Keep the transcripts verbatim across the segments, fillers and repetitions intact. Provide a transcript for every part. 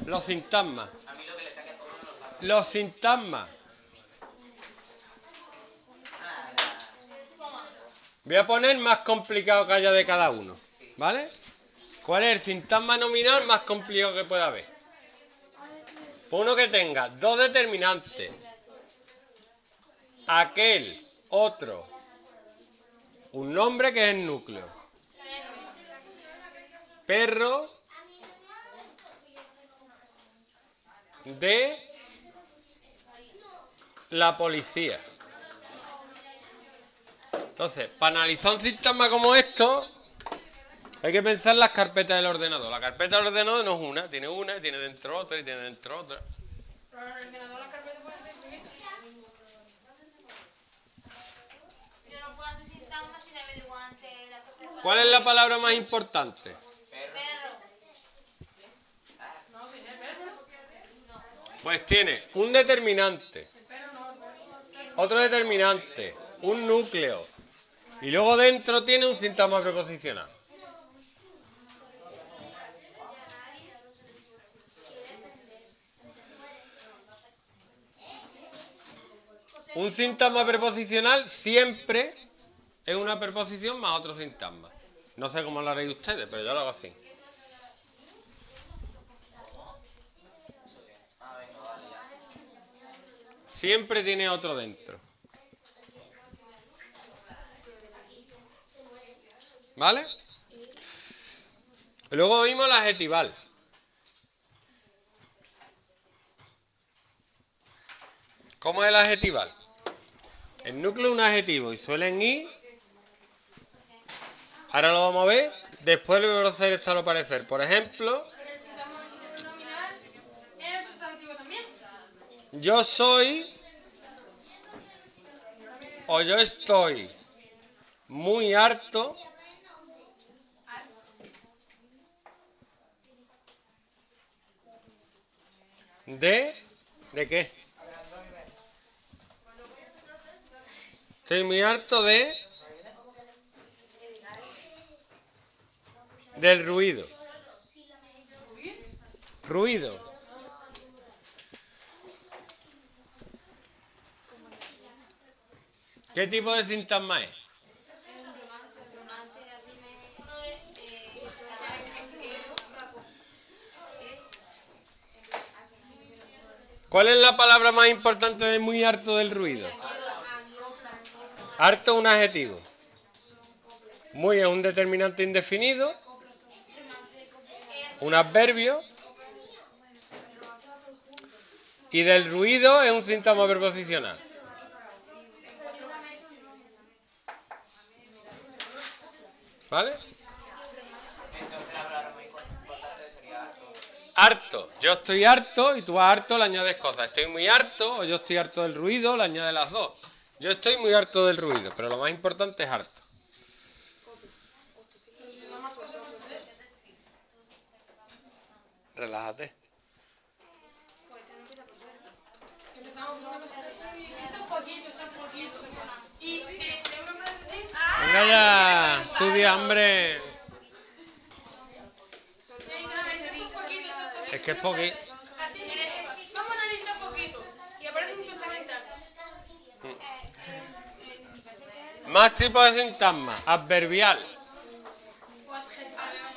Los sintagmas. Los sintagmas. Voy a poner más complicado que haya de cada uno, ¿vale? ¿Cuál es el sintagma nominal más complicado que pueda haber? Pues uno que tenga dos determinantes, aquel, otro, un nombre que es el núcleo, perro, de la policía. Entonces, para analizar un sintagma como esto, hay que pensar en las carpetas del ordenador. La carpeta del ordenador no es una, tiene una, y tiene dentro otra, y tiene dentro otra. Pero en el ordenador la carpeta puede ser infinita. Yo no puedo hacer sintagma sin averiguar antes la profesora. ¿Cuál es la palabra más importante? Perro. No, si no es perro. Pues tiene un determinante, El perro no, el perro. otro determinante, un núcleo, y luego dentro tiene un sintagma preposicional. Un sintagma preposicional siempre es una preposición más otro sintagma. No sé cómo lo haréis ustedes, pero yo lo hago así. Siempre tiene otro dentro. ¿Vale? Luego vimos el adjetival. ¿Cómo es el adjetival? El núcleo es un adjetivo y suelen ir. Ahora lo vamos a ver. Después le voy a hacer esto al parecer. Por ejemplo, Pero el sintagma nominal es el sustantivo también. yo soy o yo estoy muy harto de... ¿De qué? Estoy muy harto de... Del ruido. Ruido. ¿Qué tipo de sintagma es? ¿Cuál es la palabra más importante de muy harto del ruido? Harto es un adjetivo. Muy es un determinante indefinido. Un adverbio. Y del ruido es un sintagma preposicional. ¿Vale? Harto. Yo estoy harto y tú a harto le añades cosas. Estoy muy harto o yo estoy harto del ruido, le añades las dos. Yo estoy muy harto del ruido, pero lo más importante es harto. Relájate. Empezamos con una cosa así. Esto es poquito, esto es poquito. Y eh, tengo una frase así. Venga ya, estudia, hombre. Esto es poquito, esto es poquito. Es que es poquito. Así que vamos a analizar un poquito. Y aparece un testamental. Más tipos de sintagma. Adverbial. O adjetivo.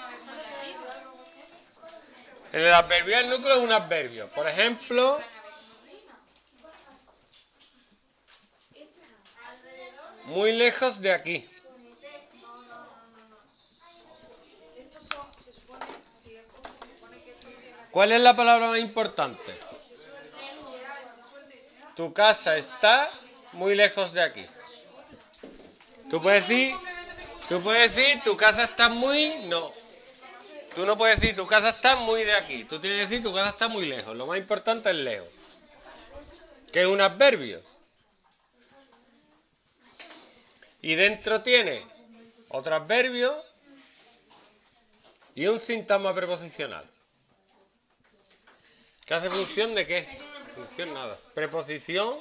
El adverbial núcleo es un adverbio. Por ejemplo, muy lejos de aquí. ¿Cuál es la palabra más importante? Tu casa está muy lejos de aquí. Tú puedes decir, tú puedes decir, tu casa está muy, no. Tú no puedes decir, tu casa está muy de aquí. Tú tienes que decir, tu casa está muy lejos. Lo más importante es lejos. Que es un adverbio. Y dentro tiene otro adverbio y un sintagma preposicional. ¿Qué hace función de qué? Función nada. Preposición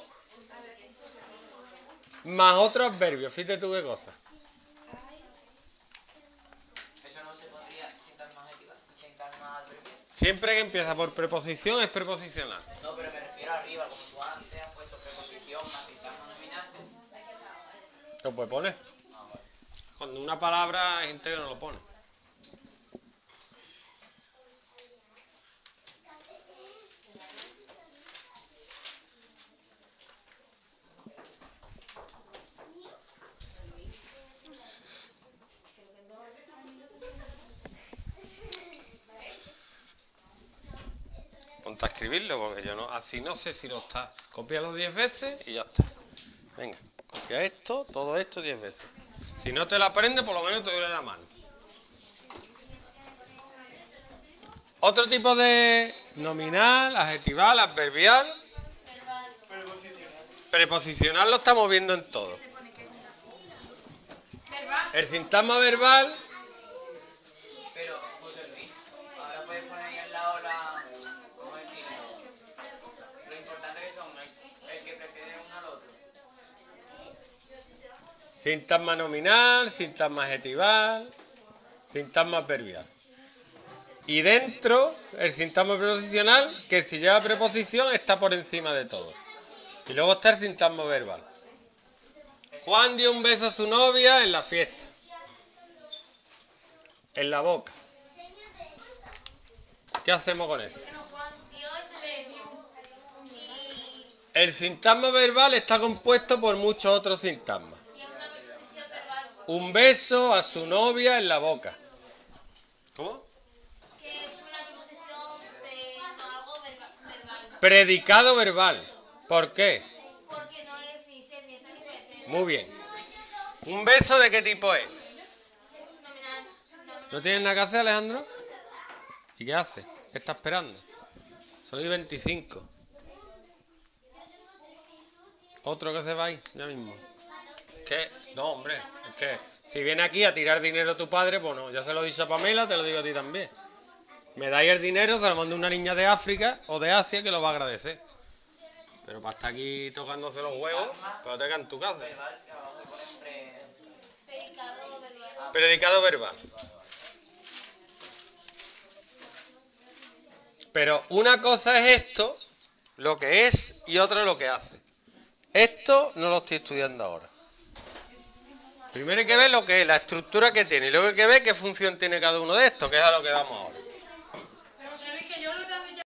más otro adverbio. Fíjate tú qué cosa. ¿Eso no se podría sintagma adverbial? Siempre que empieza por preposición es preposicional. No, pero me refiero arriba, como tú antes has puesto preposición más sintagma nominal. Lo puedes poner. Ah, vale. Cuando una palabra hay gente que no lo pone. Ponte a escribirlo porque yo no, así no sé si lo está. Cópialo diez veces y ya está. Venga, copia esto, todo esto diez veces. Si no te lo aprendes, por lo menos te duele la mano. Otro tipo de nominal, adjetival, adverbial. Preposicional lo estamos viendo en todo. Verbal. El sintagma verbal, Pero, José Luis, ahora puedes poner ahí al lado la... ¿Cómo decirlo? Lo importante que son el, el que prefiere uno al otro. sintagma nominal, sintagma adjetival, sintagma adverbial. Y dentro, el sintagma preposicional, que si lleva preposición está por encima de todo. Y luego está el sintagma verbal. Juan dio un beso a su novia en la fiesta. En la boca. ¿Qué hacemos con eso? Dio ese beso. Y, El sintagma verbal está compuesto por muchos otros sintagmas. y es una preposición verbal. Un beso a su novia en la boca. ¿Cómo? Que es una preposición de no, algo verba- verbal. Predicado verbal. ¿Por qué? Porque no es ni ser ni estar ni parecer. Muy bien. ¿Un beso de qué tipo es? Nominal. nominal. ¿No tienes nada que hacer, Alejandro? ¿Y qué hace? ¿Qué está esperando? Soy veinticinco. Otro que se va ahí, ya mismo. ¿Qué? No, hombre. Es que si viene aquí a tirar dinero a tu padre, pues no. Ya se lo he dicho a Pamela, te lo digo a ti también. Me dais el dinero, se lo mando a una niña de África o de Asia que lo va a agradecer. Pero para estar aquí tocándose los huevos, pero te en tu casa. Verbal, que abajo le ponen pre... Predicado verbal. Predicado verbal. Pero una cosa es esto, lo que es, y otra lo que hace. Esto no lo estoy estudiando ahora. Primero hay que ver lo que es, la estructura que tiene, y luego hay que ver qué función tiene cada uno de estos, que es a lo que vamos ahora.